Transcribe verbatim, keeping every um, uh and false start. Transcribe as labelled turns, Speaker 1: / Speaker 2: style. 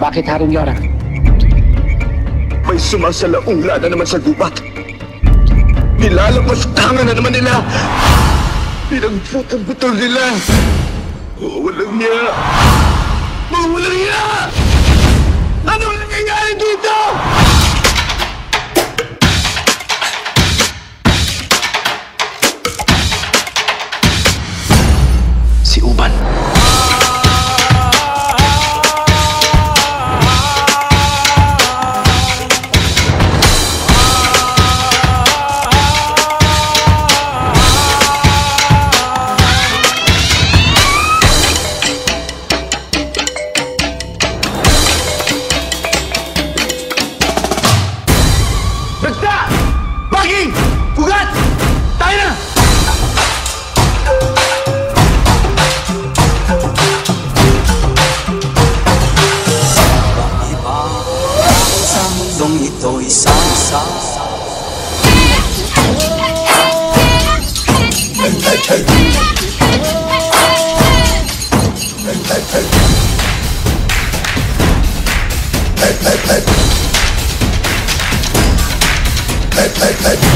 Speaker 1: Bakit, Haring Yora?
Speaker 2: May sumasalaula na naman sa gubat. Nilalapastangan na naman nila. Pinagputol-putol nila. Walang niya. Walang niya! Anong nangyayari dito?
Speaker 1: Si Uban.
Speaker 2: Bagta! Baging! Ugat! Tayo na!
Speaker 3: Iba sa mundong ito'y sasa.
Speaker 2: Hey, hey, hey.